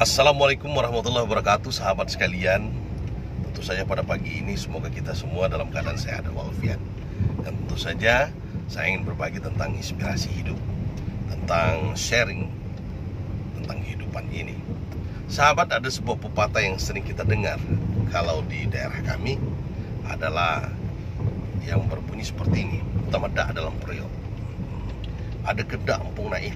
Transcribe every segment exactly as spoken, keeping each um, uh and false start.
Assalamualaikum warahmatullahi wabarakatuh, sahabat sekalian. Tentu saja pada pagi ini semoga kita semua dalam keadaan sehat dan walafiat. Dan tentu saja saya ingin berbagi tentang inspirasi hidup, tentang sharing tentang kehidupan ini. Sahabat, ada sebuah pepatah yang sering kita dengar kalau di daerah kami adalah yang berbunyi seperti ini: "Temedak dalam periuk, ada kedak empung naik."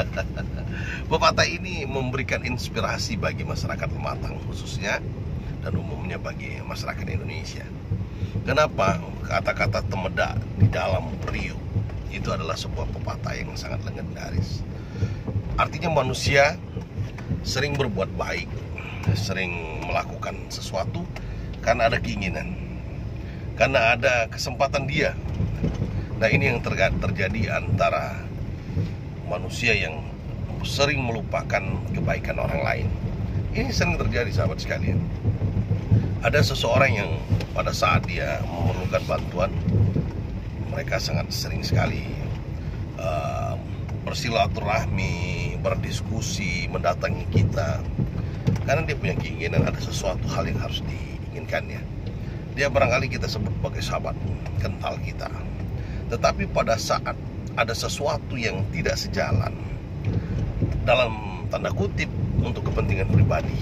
Pepatah ini memberikan inspirasi bagi masyarakat Lematang khususnya, dan umumnya bagi masyarakat Indonesia. Kenapa? Kata-kata temedak di dalam periuk itu adalah sebuah pepatah yang sangat legendaris. Artinya manusia sering berbuat baik, sering melakukan sesuatu karena ada keinginan, karena ada kesempatan dia. Nah, ini yang terjadi antara manusia yang sering melupakan kebaikan orang lain. Ini sering terjadi, sahabat sekalian. Ada seseorang yang pada saat dia memerlukan bantuan, mereka sangat sering sekali uh, bersilaturahmi, berdiskusi, mendatangi kita karena dia punya keinginan, ada sesuatu hal yang harus diinginkannya. Dia barangkali kita sebut sebagai sahabat kental kita. Tetapi pada saat ada sesuatu yang tidak sejalan, dalam tanda kutip untuk kepentingan pribadi,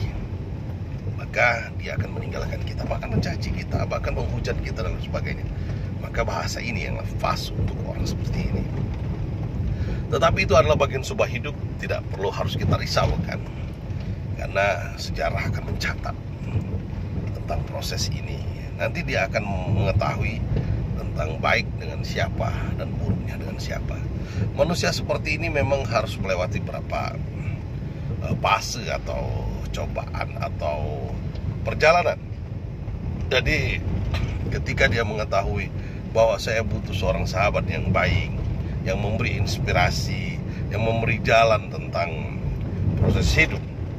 maka dia akan meninggalkan kita, bahkan mencaci kita, bahkan menghujat kita dan sebagainya. Maka bahasa ini yang pas untuk orang seperti ini. Tetapi itu adalah bagian sebuah hidup, tidak perlu harus kita risaukan, karena sejarah akan mencatat tentang proses ini. Nanti dia akan mengetahui tentang baik dengan siapa dan buruknya dengan siapa. Manusia seperti ini memang harus melewati beberapa uh, fase atau cobaan atau perjalanan. Jadi ketika dia mengetahui bahwa saya butuh seorang sahabat yang baik, yang memberi inspirasi, yang memberi jalan tentang proses hidup,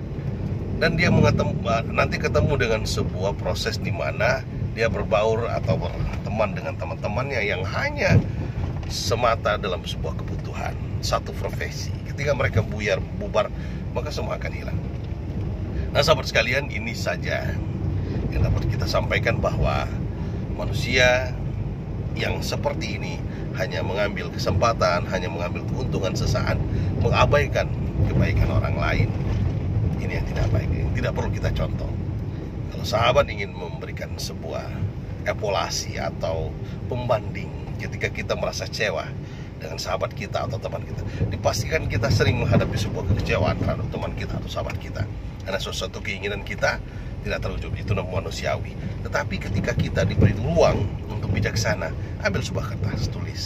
dan dia mengetemu, nanti ketemu dengan sebuah proses di mana dia berbaur atau berteman dengan teman-temannya yang hanya semata dalam sebuah kebutuhan, satu profesi. Ketika mereka buyar, bubar, maka semua akan hilang. Nah, sahabat sekalian, ini saja yang dapat kita sampaikan, bahwa manusia yang seperti ini hanya mengambil kesempatan, hanya mengambil keuntungan sesaat, mengabaikan kebaikan orang lain. Ini yang tidak baik, yang tidak perlu kita contoh. Kalau sahabat ingin memberikan sebuah evaluasi atau pembanding ketika kita merasa kecewa dengan sahabat kita atau teman kita, dipastikan kita sering menghadapi sebuah kekecewaan terhadap teman kita atau sahabat kita, karena sesuatu keinginan kita tidak terwujud. Itu manusiawi. Tetapi ketika kita diberi ruang untuk bijaksana, ambil sebuah kertas, tulis,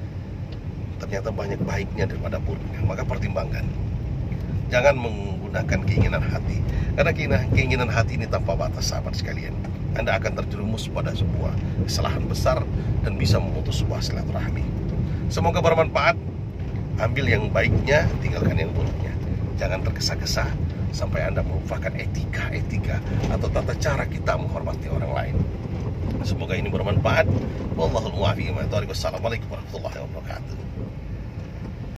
ternyata banyak baiknya daripada buruknya, maka pertimbangkan. Jangan menggunakan keinginan hati, karena keinginan, keinginan hati ini tanpa batas, sahabat sekalian. Anda akan terjerumus pada sebuah kesalahan besar dan bisa memutus sebuah silaturahmi. Semoga bermanfaat. Ambil yang baiknya, tinggalkan yang buruknya. Jangan tergesa-gesa sampai Anda melupakan etika-etika atau tata cara kita menghormati orang lain. Semoga ini bermanfaat. Wallahul muwaffiq. Wassalamualaikum warahmatullahi wabarakatuh.